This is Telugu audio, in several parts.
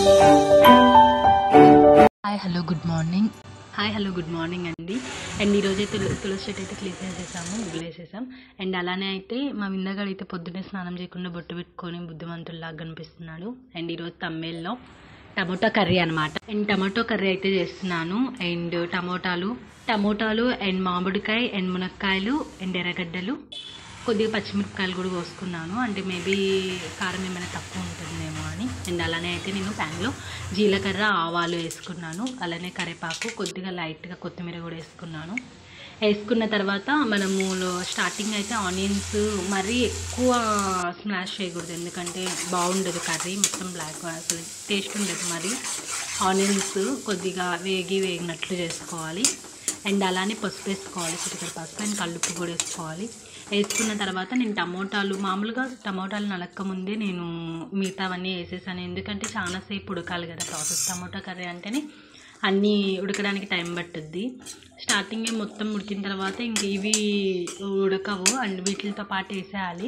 హాయ్ హలో గుడ్ మార్నింగ్ అండి. అండ్ ఈరోజైతే తులసి చెట్టు అయితే క్లీన్ చేసేసాము, ముగ్గులు వేసేసాం. అండ్ అలానే అయితే మా విందగాడు అయితే పొద్దున్నే స్నానం చేయకుండా బొట్టు పెట్టుకొని బుద్ధిమంతుల్లాగా కనిపిస్తున్నాడు. అండ్ ఈరోజు తమ్మేల్లో టమోటా కర్రీ అనమాట. అండ్ టమాటో కర్రీ అయితే చేస్తున్నాను. అండ్ టమోటాలు అండ్ మామిడికాయ అండ్ మునక్కాయలు అండ్ ఎర్రగడ్డలు, కొద్దిగా పచ్చిమిరపకాయలు కూడా కోసుకున్నాను. అంటే మేబీ కారం ఏమైనా తక్కువ ఉంటుందేమో అని. అండ్ అలానే అయితే నేను ప్యాన్లో జీలకర్ర ఆవాలు వేసుకున్నాను. అలానే కరివేపాకు, కొద్దిగా లైట్గా కొత్తిమీర కూడా వేసుకున్నాను. వేసుకున్న తర్వాత మనము స్టార్టింగ్ అయితే ఆనియన్స్ మరీ ఎక్కువ స్మాష్ చేయకూడదు, ఎందుకంటే బాగుండదు కర్రీ, మొత్తం బ్లాక్ అసలు టేస్ట్ ఉండదు. మరి ఆనియన్స్ కొద్దిగా వేగినట్లు చేసుకోవాలి. అండ్ అలానే పసుపు వేసుకోవాలి, చిటికెడు పసుపు అండ్ కల్లుప్పు కూడా వేసుకోవాలి. వేసుకున్న తర్వాత నేను మామూలుగా టమోటాలు నలక్క ముందే నేను మిగతావన్నీ వేసేసాను, ఎందుకంటే చాలాసేపు ఉడకాలి కదా ప్రాసెస్. టమోటా కర్రీ అంటేనే అన్నీ ఉడకడానికి టైం పట్టుద్ది. స్టార్టింగే మొత్తం ఉడికిన తర్వాత ఇంక ఇవి ఉడకవు, అండ్ వీటితో పాటు వేసేయాలి.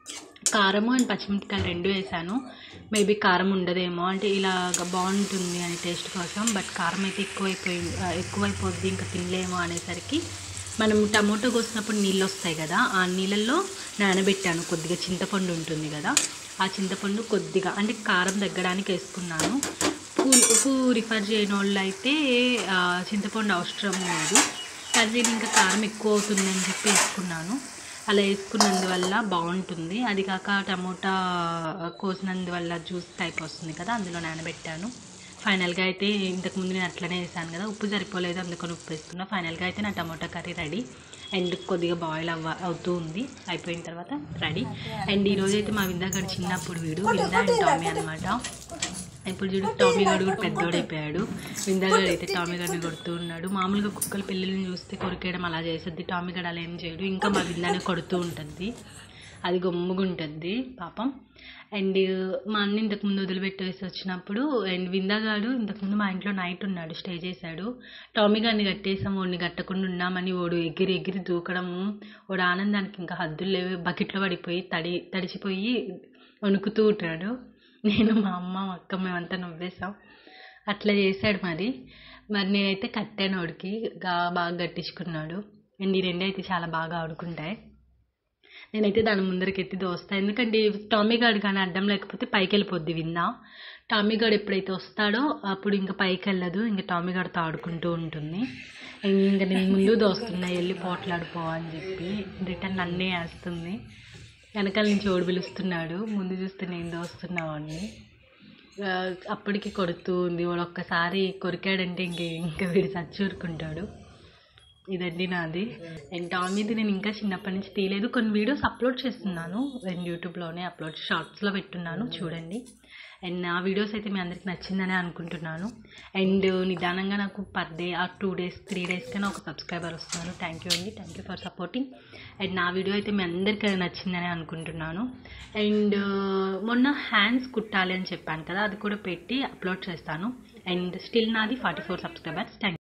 కారము అండ్ పచ్చిమిరపకాయలు 2 వేసాను. మేబీ కారం ఉండదేమో, అంటే ఇలాగ బాగుంటుంది అని టేస్ట్ కోసం. బట్ కారం అయితే ఎక్కువైపోద్ది, ఇంకా తినలేమో అనేసరికి మనం టమోటో కోసినప్పుడు నీళ్ళు వస్తాయి కదా, ఆ నీళ్ళల్లో నానబెట్టాను. కొద్దిగా చింతపండు ఉంటుంది కదా, ఆ చింతపండు కొద్దిగా అంటే కారం తగ్గడానికి వేసుకున్నాను. ఉప్పు రిఫర్ చేయని వాళ్ళు అయితే చింతపండు అవసరం లేదు, కర్రీని ఇంకా కారం ఎక్కువ అవుతుందని చెప్పి వేసుకున్నాను. అలా వేసుకున్నందువల్ల బాగుంటుంది. అది కాక టమోటా కోసినందువల్ల జ్యూస్ టైప్ వస్తుంది కదా, అందులో నానబెట్టాను. ఫైనల్గా అయితే ఇంతకుముందు నేను అట్లనే వేసాను కదా, ఉప్పు సరిపోలేదు, అందుకని ఉప్పు వేసుకున్నా. ఫైనల్గా అయితే నా టమోటా కర్రీ రెడీ. అండ్ కొద్దిగా బాయిల్ అవుతూ ఉంది, అయిపోయిన తర్వాత రెడీ. అండ్ ఈరోజైతే మా విందాగాడు చిన్నప్పుడు విందా అండ్ టామీ అనమాట. ఇప్పుడు చూడు టామీ గారు కూడా పెద్దోడైపోయాడు. విందాగాడు అయితే టామీ గారిని కొడుతూ ఉన్నాడు. మామూలుగా కుక్కలు పిల్లల్ని చూస్తే కొరికేయడం అలా చేస్తుంది, టామీ గారు అలా ఏం చేయడు. ఇంకా మా విందాన్ని కొడుతూ ఉంటుంది, అది గమ్ముగుంటుంది పాపం. అండ్ మా అన్న ఇంతకుముందు వదిలిపెట్టేసి వచ్చినప్పుడు, అండ్ విందాగాడు ఇంతకుముందు మా ఇంట్లో నైట్ ఉన్నాడు, స్టే చేశాడు. టామీ గారిని కట్టేసాం, వాడిని కట్టకుండా ఉన్నామని వాడు ఎగిరి దూకడం, వాడు ఆనందానికి ఇంకా హద్దులు లేవు. బకెట్లో పడిపోయి తడిచిపోయి వణుకుతూ ఉంటాడు. నేను మా అమ్మ మా అక్క మేమంతా నవ్వేసాం, అట్లా చేశాడు. మరి నేనైతే కట్టాను, వాడికి బాగా గట్టించుకున్నాడు. అండ్ ఈ 2 అయితే చాలా బాగా ఆడుకుంటాయి. నేనైతే దాని ముందరికి ఎత్తి దోస్తాను, ఎందుకంటే టామీ గార్డ్ కానీ అడ్డం లేకపోతే పైకి వెళ్ళిపోద్ది విందా. టామీ గార్డ్ ఎప్పుడైతే వస్తాడో అప్పుడు ఇంకా పైకి వెళ్ళదు, ఇంకా టామీ గార్డ్తో ఆడుకుంటూ ఉంటుంది. ఇంకా నేను ముందు దోస్తున్నా, వెళ్ళి పోట్లాడిపో అని చెప్పి రిటర్న్ నన్నే వేస్తుంది. వెనకాల నుంచి ఓడి పిలుస్తున్నాడు, ముందు చూస్తే నేను దోస్తున్నావు అని. అప్పటికి కొడుతూ ఉంది. వాడు ఒక్కసారి కొరికాడంటే ఇంకా వీడు చచ్చూరుకుంటాడు. ఇదండి నాది. అండ్ టామీది నేను ఇంకా చిన్నప్పటి నుంచి తీయలేదు, కొన్ని వీడియోస్ అప్లోడ్ చేస్తున్నాను, అండ్ యూట్యూబ్లోనే షార్ట్స్లో పెట్టున్నాను, చూడండి. అండ్ నా వీడియోస్ అయితే మీ అందరికి నచ్చిందని అనుకుంటున్నాను. అండ్ నిదానంగా నాకు పర్ డే 2 days 3 days కన్నా ఒక సబ్స్క్రైబర్ వస్తున్నారు. థ్యాంక్ యూ అండి, thank you for supporting. And నా వీడియో అయితే మీ అందరికీ నచ్చిందని అనుకుంటున్నాను. అండ్ మొన్న హ్యాండ్స్ కుట్టాలి అని చెప్పాను కదా, అది కూడా పెట్టి అప్లోడ్ చేస్తాను. అండ్ స్టిల్ నాది 44 సబ్స్క్రైబర్స్. Thank you.